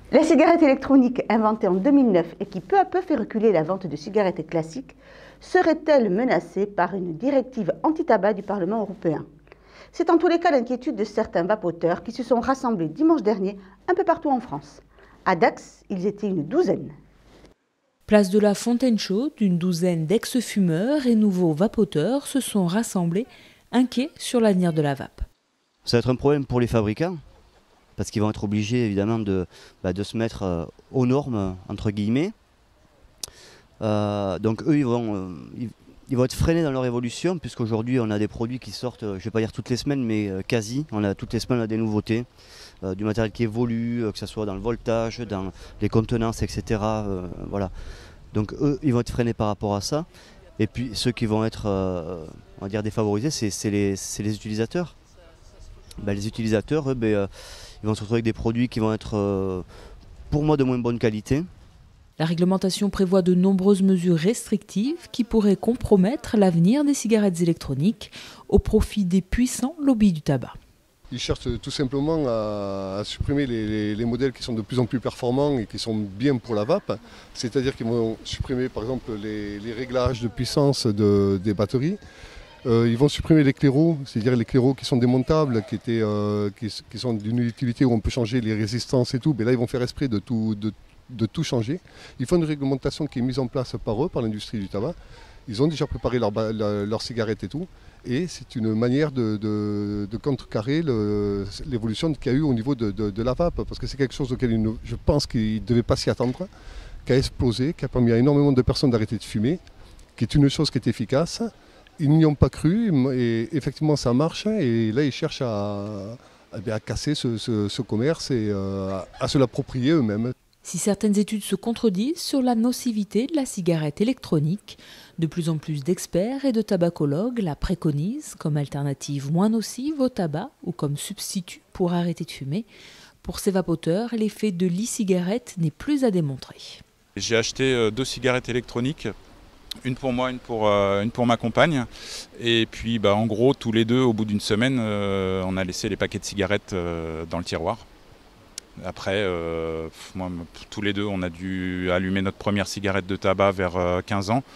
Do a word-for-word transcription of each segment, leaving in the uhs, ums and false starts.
La cigarette électronique, inventée en deux mille neuf et qui peu à peu fait reculer la vente de cigarettes classiques, serait-elle menacée par une directive anti-tabac du Parlement européen? C'est en tous les cas l'inquiétude de certains vapoteurs qui se sont rassemblés dimanche dernier un peu partout en France. À Dax, ils étaient une douzaine. Place de la Fontaine Chaude, une douzaine d'ex-fumeurs et nouveaux vapoteurs se sont rassemblés, inquiets sur l'avenir de la vape. Ça va être un problème pour les fabricants, parce qu'ils vont être obligés évidemment de, bah, de se mettre euh, aux normes, entre guillemets. Euh, donc eux, ils vont, euh, ils, ils vont être freinés dans leur évolution, puisqu'aujourd'hui on a des produits qui sortent, je ne vais pas dire toutes les semaines, mais euh, quasi. On a, toutes les semaines on a des nouveautés, euh, du matériel qui évolue, euh, que ce soit dans le voltage, dans les contenances, et cetera. Euh, voilà. Donc eux, ils vont être freinés par rapport à ça. Et puis ceux qui vont être, euh, on va dire, défavorisés, c'est, c'est, les, c'est les utilisateurs. Ben, les utilisateurs, eux, ben, euh, ils vont se retrouver avec des produits qui vont être, euh, pour moi, de moins bonne qualité. La réglementation prévoit de nombreuses mesures restrictives qui pourraient compromettre l'avenir des cigarettes électroniques au profit des puissants lobbies du tabac. Ils cherchent tout simplement à, à supprimer les, les, les modèles qui sont de plus en plus performants et qui sont bien pour la vape. C'est-à-dire qu'ils vont supprimer par exemple les, les réglages de puissance de, des batteries. Euh, ils vont supprimer les clairots, c'est-à-dire les clairots qui sont démontables, qui, étaient, euh, qui, qui sont d'une utilité où on peut changer les résistances et tout. Mais là, ils vont faire esprit de tout, de, de tout changer. Ils font une réglementation qui est mise en place par eux, par l'industrie du tabac. Ils ont déjà préparé leurs leur cigarettes et tout. Et c'est une manière de, de, de contrecarrer le, l'évolution qu'il y a eu au niveau de, de, de la vape. Parce que c'est quelque chose auquel ils, je pense qu'ils ne devaient pas s'y attendre, qui a explosé, qui a permis à énormément de personnes d'arrêter de fumer, qui est une chose qui est efficace. Ils n'y ont pas cru et effectivement ça marche. Et là ils cherchent à, à, à casser ce, ce, ce commerce et à, à se l'approprier eux-mêmes. Si certaines études se contredisent sur la nocivité de la cigarette électronique, de plus en plus d'experts et de tabacologues la préconisent comme alternative moins nocive au tabac ou comme substitut pour arrêter de fumer. Pour ces vapoteurs, l'effet de l'e-cigarette n'est plus à démontrer. J'ai acheté deux cigarettes électroniques, une pour moi, une pour, euh, une pour ma compagne. Et puis bah, en gros, tous les deux, au bout d'une semaine, euh, on a laissé les paquets de cigarettes euh, dans le tiroir. Après, euh, moi, tous les deux, on a dû allumer notre première cigarette de tabac vers euh, quinze ans.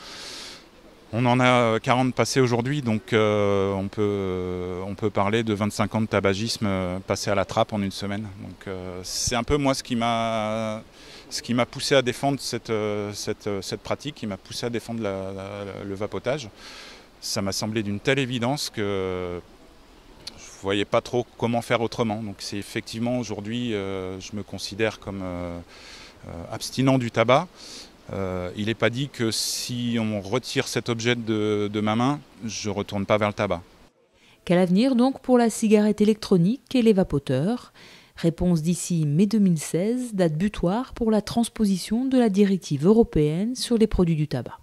On en a quarante passés aujourd'hui, donc euh, on, peut, euh, on peut parler de vingt-cinq ans de tabagisme euh, passé à la trappe en une semaine. Donc euh, c'est un peu moi ce qui m'a ce qui m'a poussé à défendre cette, euh, cette, cette pratique, qui m'a poussé à défendre la, la, le vapotage. Ça m'a semblé d'une telle évidence que je ne voyais pas trop comment faire autrement. Donc c'est effectivement aujourd'hui, euh, je me considère comme euh, euh, abstinent du tabac. Euh, il n'est pas dit que si on retire cet objet de, de ma main, je ne retourne pas vers le tabac. Quel avenir donc pour la cigarette électronique et les vapoteurs? Réponse d'ici mai deux mille seize, date butoir pour la transposition de la directive européenne sur les produits du tabac.